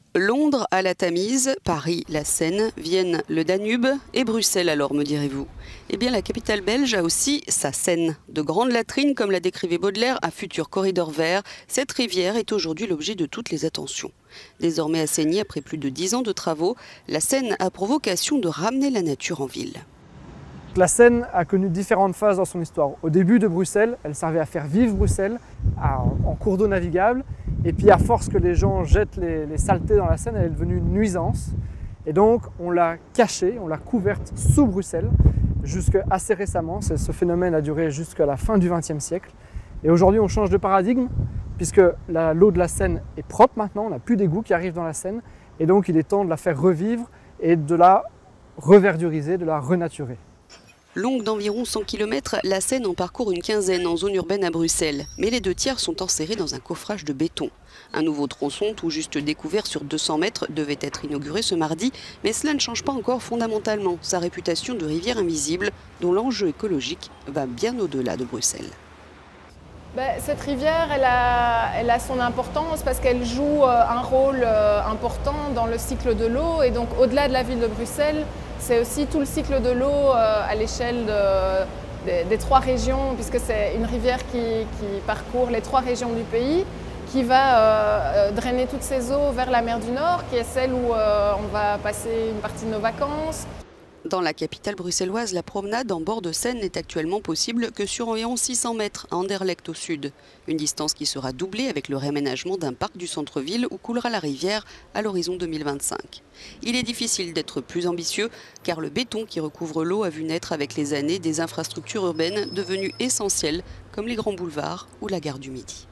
Londres à la Tamise, Paris la Seine, Vienne le Danube et Bruxelles alors, me direz-vous. Eh bien la capitale belge a aussi sa Seine. De grandes latrines, comme l'a décrivait Baudelaire, à futur corridor vert, cette rivière est aujourd'hui l'objet de toutes les attentions. Désormais assainie après plus de 10 ans de travaux, la Seine a pour vocation de ramener la nature en ville. La Seine a connu différentes phases dans son histoire. Au début de Bruxelles, elle servait à faire vivre Bruxelles en cours d'eau navigable. Et puis à force que les gens jettent les saletés dans la Seine, elle est devenue une nuisance. Et donc on l'a cachée, on l'a couverte sous Bruxelles jusqu'à assez récemment. Ce phénomène a duré jusqu'à la fin du XXe siècle. Et aujourd'hui on change de paradigme puisque l'eau de la Seine est propre maintenant, on n'a plus d'égouts qui arrivent dans la Seine. Et donc il est temps de la faire revivre et de la reverduriser, de la renaturer. Longue d'environ 100 km, la Seine en parcourt une quinzaine en zone urbaine à Bruxelles. Mais les 2/3 sont enserrés dans un coffrage de béton. Un nouveau tronçon, tout juste découvert sur 200 mètres, devait être inauguré ce mardi. Mais cela ne change pas encore fondamentalement sa réputation de rivière invisible, dont l'enjeu écologique va bien au-delà de Bruxelles. Cette rivière, elle a son importance parce qu'elle joue un rôle important dans le cycle de l'eau. Et donc au-delà de la ville de Bruxelles, c'est aussi tout le cycle de l'eau à l'échelle des 3 régions, puisque c'est une rivière qui parcourt les 3 régions du pays, qui va drainer toutes ces eaux vers la mer du Nord, qui est celle où on va passer une partie de nos vacances. Dans la capitale bruxelloise, la promenade en bord de Seine n'est actuellement possible que sur environ 600 mètres à Anderlecht au sud. Une distance qui sera doublée avec le réaménagement d'un parc du centre-ville où coulera la rivière à l'horizon 2025. Il est difficile d'être plus ambitieux car le béton qui recouvre l'eau a vu naître avec les années des infrastructures urbaines devenues essentielles comme les grands boulevards ou la gare du Midi.